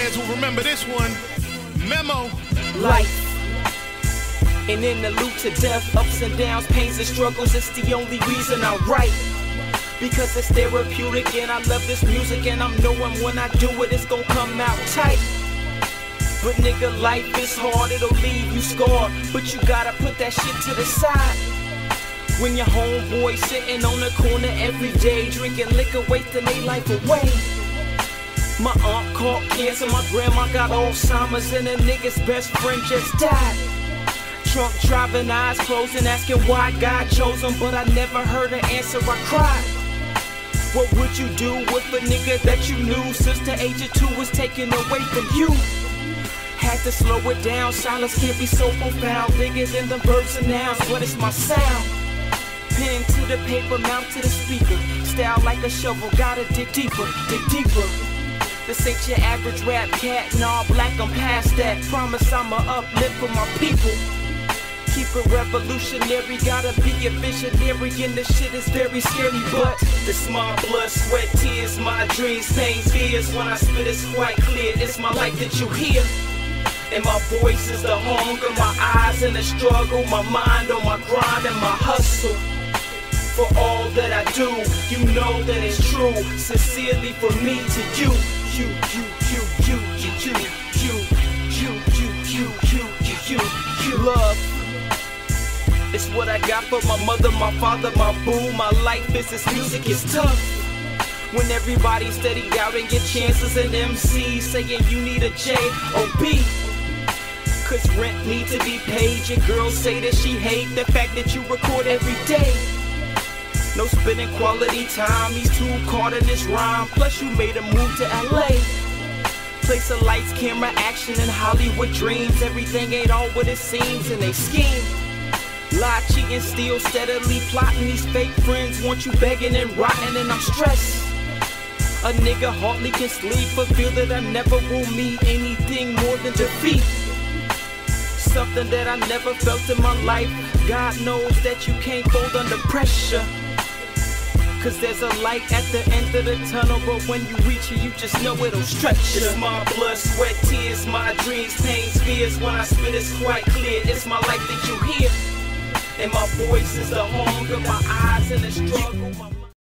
heads will remember this one. Memo. Life. And in the loop to death, ups and downs, pains and struggles, it's the only reason I write. Because it's therapeutic and I love this music, and I'm knowing when I do it, it's gonna come out tight. But nigga, life is hard, it'll leave you scarred, but you gotta put that shit to the side. When your homeboy sitting on the corner every day, drinking liquor, wasting their life away. My aunt caught cancer, my grandma got Alzheimer's, and a nigga's best friend just died. Trunk driving, eyes closing, asking why God chose him, but I never heard an answer, I cried. What would you do with a nigga that you knew since the age of 2 was taken away from you? Had to slow it down, silence can't be so profound, bigger than the verbs and nouns, but it's my sound. Pen to the paper, mouth to the speaker, style like a shovel, gotta dig deeper, dig deeper. This ain't your average rap cat, nah, black, I'm past that. Promise I'ma uplift for my people. Keep it revolutionary, gotta be a visionary, and this shit is very scary, but this my blood, sweat, tears, my dreams, pains, fears. When I spit, it's quite clear, it's my life that you hear. And my voice is the hunger, my eyes in the struggle, my mind on my grind and my hustle. For all that I do, you know that it's true. Sincerely from me to you. You. Love. It's what I got for my mother, my father, my boo. My life is this music, is tough. When everybody's steady doubting your chances, and MC saying you need a J or B. Cause rent need to be paid. Your girls say that she hate the fact that you record every day. No spending quality time, he's too caught in this rhyme. Plus you made a move to LA. Place of lights, camera, action, and Hollywood dreams. Everything ain't all what it seems, and they scheme. Lie, cheating, steal, steadily plotting. These fake friends want you begging and rotting, and I'm stressed. A nigga hardly can sleep, but feel that I never will meet anything more than defeat. Something that I never felt in my life. God knows that you can't fold under pressure. Cause there's a light at the end of the tunnel, but when you reach it, you just know it'll stretch you. It's my blood, sweat, tears, my dreams, pains, fears. When I spit, it's quite clear, it's my life that you hear. And my voice is the hunger, my eyes in the struggle.